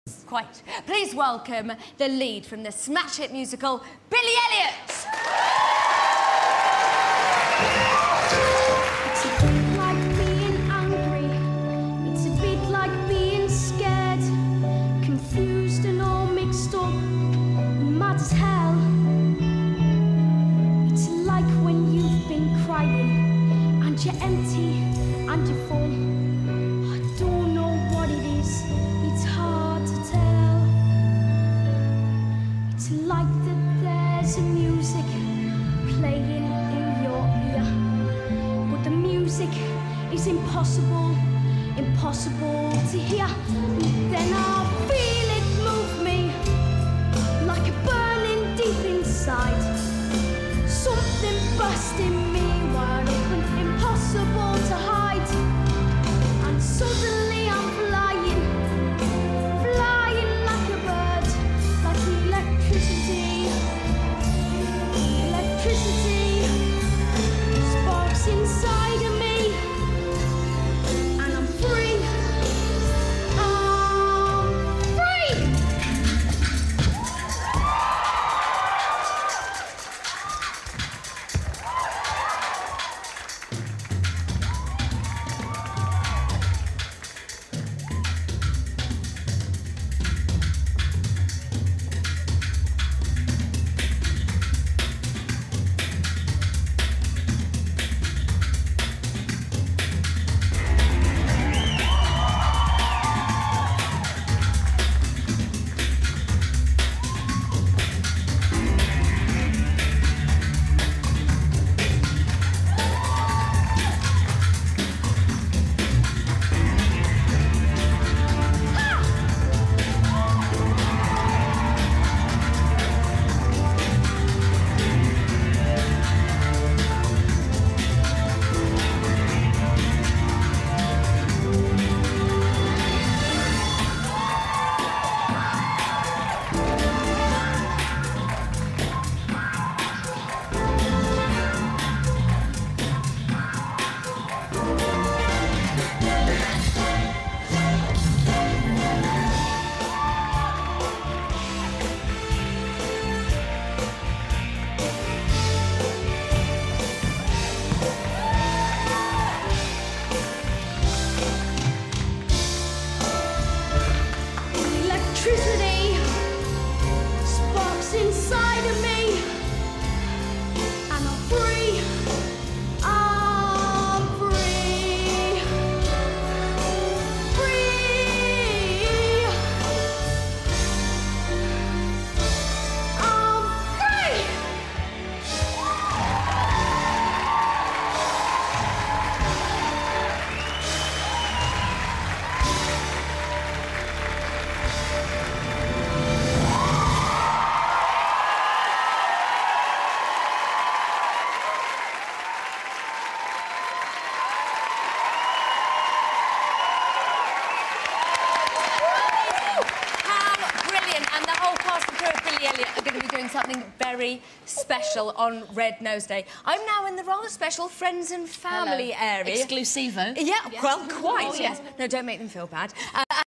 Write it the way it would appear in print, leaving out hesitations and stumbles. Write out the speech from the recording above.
Quite. Please welcome the lead from the smash hit musical, Billy Elliot. It's a bit like being angry. It's a bit like being scared. Confused and all mixed up. Mad as hell. It's like when you've been crying and you're empty and you're full. I don't know what it is. It's hard to tell. It's like that there's a music playing in your ear, but the music is impossible to hear. And then I feel it move me like a burning deep inside. Something bursting me wide open, impossible to hide. And suddenly I'm flying like a bird, like electricity. Electricity sparks inside of me, and I'm free. I'm free. Electricity sparks inside of me, and I'm free. I'm free. Free. I'm free. Elliot are going to be doing something very special on Red Nose Day. I'm now in the rather special friends and family area. Exclusivo. Yeah, well, quite, Oh, yes. No, don't make them feel bad.